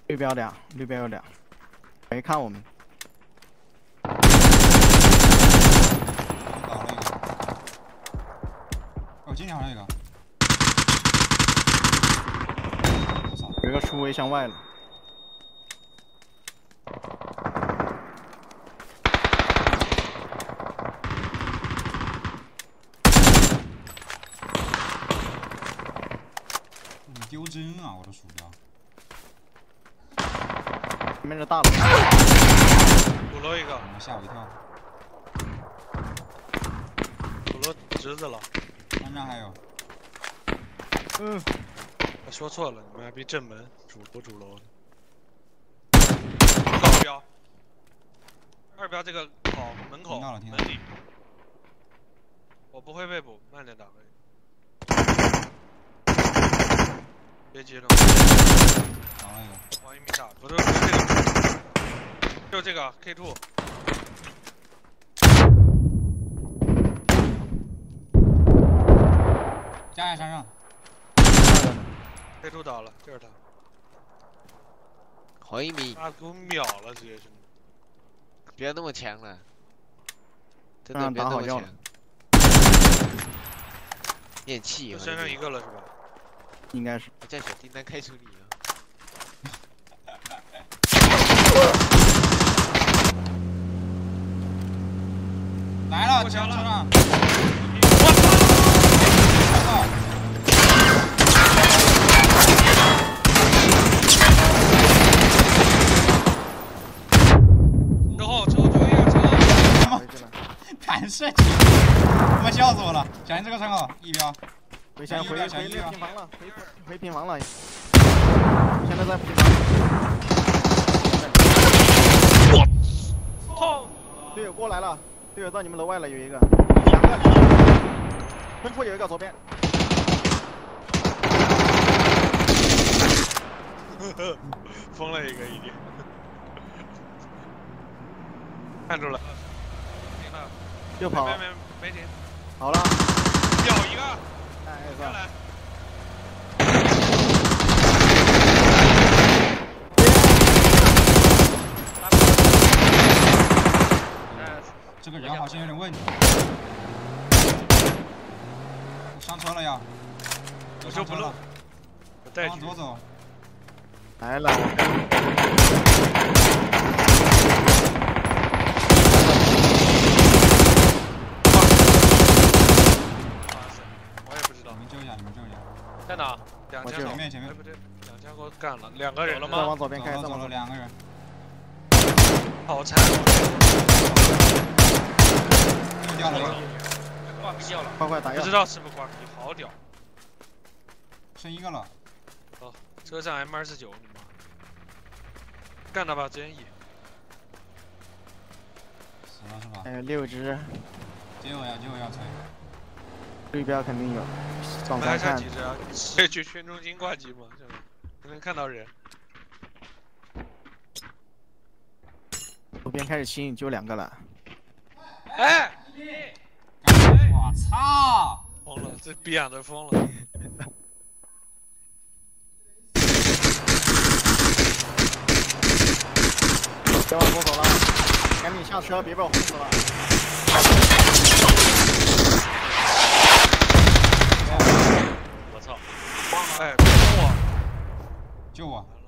绿标俩，绿标有俩，没看我们。 倒了一个。哦，今天好像有一个。我操！ 有一个出围向外了。 丢针啊！我的鼠标。 前面的大楼。 鼓楼一个， 吓我一跳。 鼓楼侄子了。 山上还有。 我说错了，你们还比正门主楼。二标，二标这个好门口门里。我不会被捕，慢点打可以。 别急了， 倒了一个， 往1米打，不是这个，就这个 K2， 加在山上 ，K2 倒了，就是他， 黄1米， 他给我秒了，直接是， 不要那么强了，真的别那么强，练气， 就身上一个了是吧？ 应该是。 我叫小叮当开除你了。 来了，车上。 之后注意啊，车。 弹射击，他妈笑死我了！小心这个车口，一标。 回平房了，回平房了，现在在平房。 痛！ 队友过来了，队友到你们楼外了，有一个，两个，喷库有一个左边。 疯了一个一定，看住了，停了， 又跑， 没停， 好了， 秒一个。 下来！ 这个人好像有点问题。上车了呀！ 我就不漏。我带往左走。 来了。 在哪？2枪前面。 哎，不对，2枪给我干了，2个人了吗？ 再往左边开， 走了2个人。 好残！ 又掉了一个。 挂逼掉了。 快打药！ 不知道是不是挂逼，好屌。 剩1个了。 哦，车上 M249，你妈！干他吧，直接 E。 死了是吧？ 还有6只。 结尾要吹。 绿标肯定有， 我们还差几只啊？可以去圈中心挂机吗？是吧？不能看到人。 左边开始清，就2个了。 哎！ 我操！ 疯了，这逼样都疯了。 别往左走了，赶紧下车，别被我轰死了。 我操！哎，别动我！ 救我！